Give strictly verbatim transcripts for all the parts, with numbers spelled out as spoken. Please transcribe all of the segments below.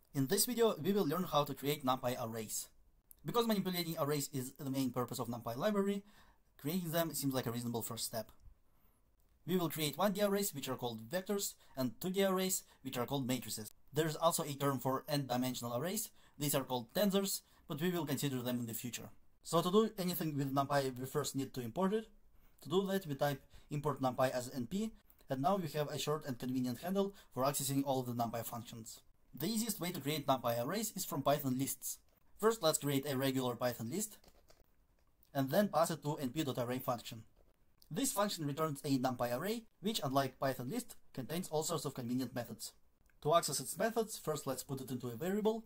In this video, we will learn how to create NumPy arrays. Because manipulating arrays is the main purpose of NumPy library, creating them seems like a reasonable first step. We will create one D arrays, which are called vectors, and two D arrays, which are called matrices. There is also a term for n-dimensional arrays. These are called tensors, but we will consider them in the future. So to do anything with NumPy, we first need to import it. To do that, we type import NumPy as np, and now we have a short and convenient handle for accessing all of the NumPy functions. The easiest way to create NumPy arrays is from Python lists. First, let's create a regular Python list, and then pass it to np.array function. This function returns a NumPy array, which, unlike Python list, contains all sorts of convenient methods. To access its methods, first let's put it into a variable,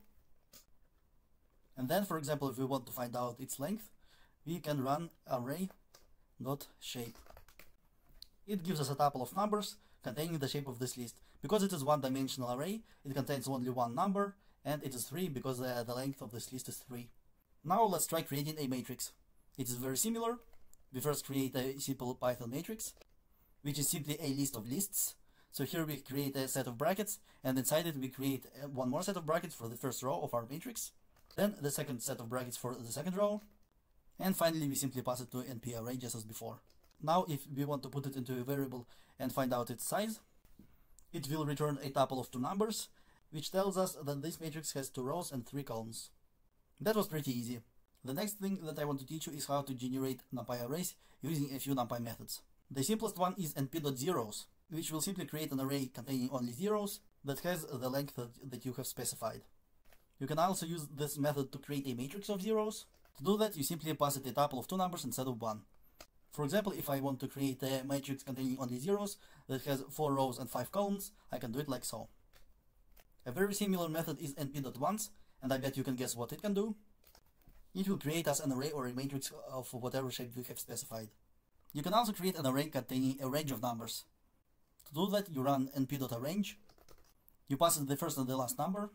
and then, for example, if we want to find out its length, we can run array.shape. It gives us a tuple of numbers containing the shape of this list. Because it is one-dimensional array, it contains only one number, and it is three because uh, the length of this list is three. Now let's try creating a matrix. It is very similar. We first create a simple Python matrix, which is simply a list of lists. So here we create a set of brackets, and inside it we create one more set of brackets for the first row of our matrix, then the second set of brackets for the second row, and finally we simply pass it to np-array just as before. Now if we want to put it into a variable and find out its size, it will return a tuple of two numbers, which tells us that this matrix has two rows and three columns. That was pretty easy. The next thing that I want to teach you is how to generate NumPy arrays using a few NumPy methods. The simplest one is np.zeros, which will simply create an array containing only zeros that has the length that, that you have specified. You can also use this method to create a matrix of zeros. To do that, you simply pass it a tuple of two numbers instead of one. For example, if I want to create a matrix containing only zeros that has four rows and five columns, I can do it like so. A very similar method is np.ones, and I bet you can guess what it can do. It will create us an array or a matrix of whatever shape we have specified. You can also create an array containing a range of numbers. To do that, you run np.arrange, you pass in the first and the last number,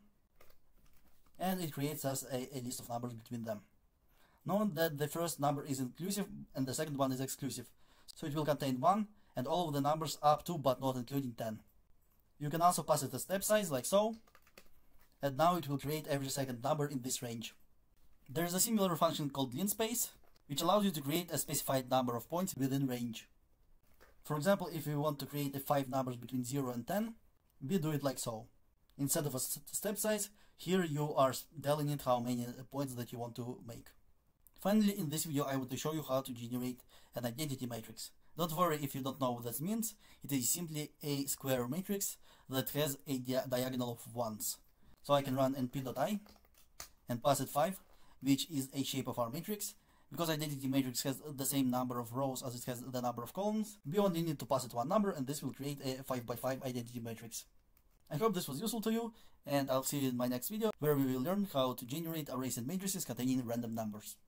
and it creates us a, a list of numbers between them. Note that the first number is inclusive and the second one is exclusive, so it will contain one and all of the numbers up to but not including ten. You can also pass it a step size like so, and now it will create every second number in this range. There is a similar function called linspace, which allows you to create a specified number of points within range. For example, if you want to create a five numbers between zero and ten, we do it like so. Instead of a step size, here you are telling it how many points that you want to make. Finally, in this video I want to show you how to generate an identity matrix. Don't worry if you don't know what that means. It is simply a square matrix that has a dia diagonal of ones. So I can run np.i and pass it five, which is a shape of our matrix. Because identity matrix has the same number of rows as it has the number of columns, we only need to pass it one number, and this will create a five by five identity matrix. I hope this was useful to you, and I'll see you in my next video, where we will learn how to generate arrays and matrices containing random numbers.